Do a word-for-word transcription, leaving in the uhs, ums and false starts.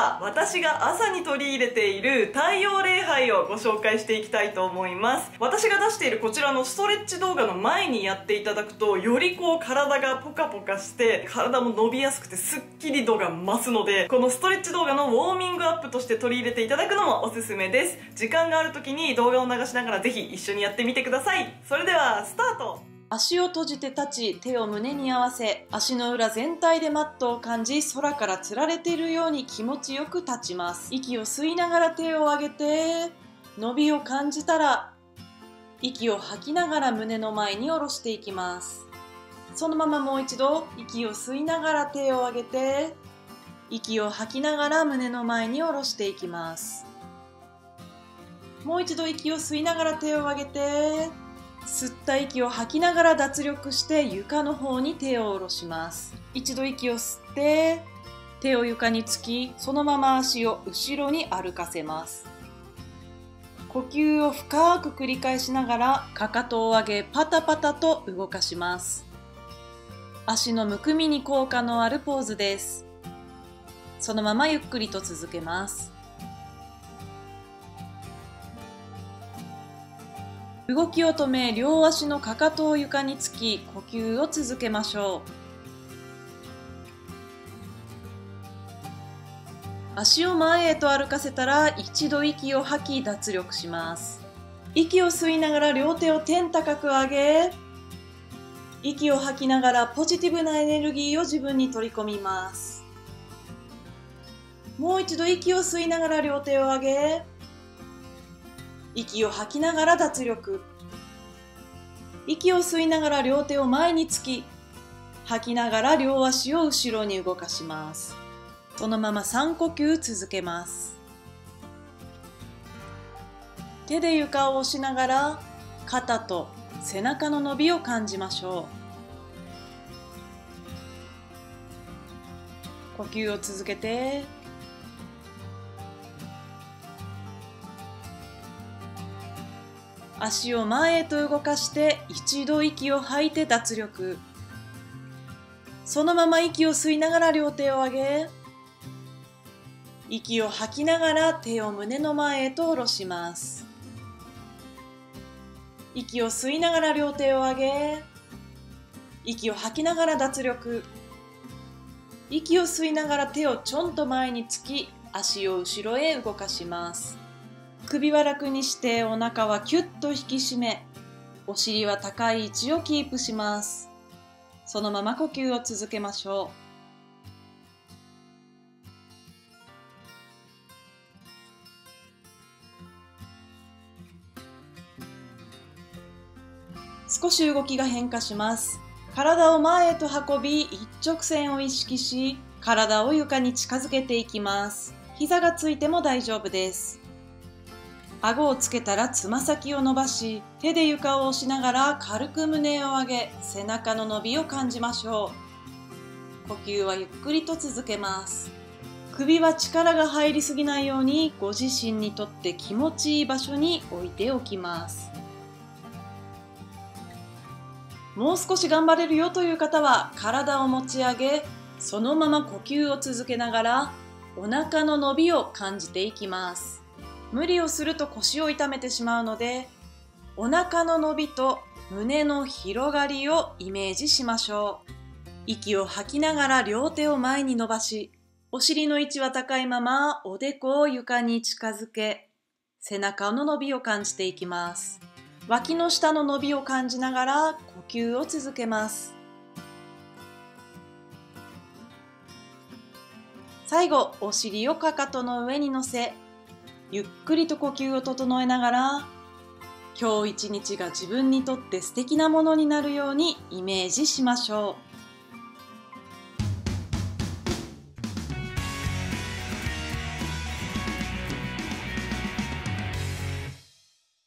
は私が朝に取り入れている太陽礼拝をご紹介していきたいと思います。私が出しているこちらのストレッチ動画の前にやっていただくと、よりこう体がポカポカして体も伸びやすくてスッキリ度が増すので、このストレッチ動画のウォーミングアップとして取り入れていただくのもおすすめです。時間がある時に動画を流しながらぜひ一緒にやってみてください。それではスタート。足を閉じて立ち、手を胸に合わせ、足の裏全体でマットを感じ、空から吊られているように気持ちよく立ちます。息を吸いながら手を上げて、伸びを感じたら息を吐きながら胸の前に下ろしていきます。そのままもう一度息を吸いながら手を上げて、息を吐きながら胸の前に下ろしていきます。もう一度息を吸いながら手を上げて、吸った息を吐きながら脱力して床の方に手を下ろします。一度息を吸って手を床につき、そのまま足を後ろに歩かせます。呼吸を深く繰り返しながらかかとを上げパタパタと動かします。足のむくみに効果のあるポーズです。そのままゆっくりと続けます。動きを止め、両足のかかとを床につき、呼吸を続けましょう。足を前へと歩かせたら、一度息を吐き、脱力します。息を吸いながら両手を天高く上げ、息を吐きながらポジティブなエネルギーを自分に取り込みます。もう一度息を吸いながら両手を上げ、息を吐きながら脱力。息を吸いながら両手を前につき、吐きながら両足を後ろに動かします。そのままさん呼吸続けます。手で床を押しながら肩と背中の伸びを感じましょう。呼吸を続けて、足を前へと動かして一度息を吐いて脱力。そのまま息を吸いながら両手を上げ、息を吐きながら手を胸の前へと下ろします。息を吸いながら両手を上げ、息を吐きながら脱力。息を吸いながら手をちょんと前につき、足を後ろへ動かします。首は楽にしてお腹はキュッと引き締め、お尻は高い位置をキープします。そのまま呼吸を続けましょう。少し動きが変化します。体を前へと運び、一直線を意識し、体を床に近づけていきます。膝がついても大丈夫です。顎をつけたらつま先を伸ばし、手で床を押しながら軽く胸を上げ、背中の伸びを感じましょう。呼吸はゆっくりと続けます。首は力が入りすぎないように、ご自身にとって気持ちいい場所に置いておきます。もう少し頑張れるよという方は、体を持ち上げ、そのまま呼吸を続けながら、お腹の伸びを感じていきます。無理をすると腰を痛めてしまうので、お腹の伸びと胸の広がりをイメージしましょう。息を吐きながら両手を前に伸ばし、お尻の位置は高いままおでこを床に近づけ、背中の伸びを感じていきます。脇の下の伸びを感じながら呼吸を続けます。最後、お尻をかかとの上に乗せ、ゆっくりと呼吸を整えながら、今日一日が自分にとって素敵なものになるようにイメージしましょう。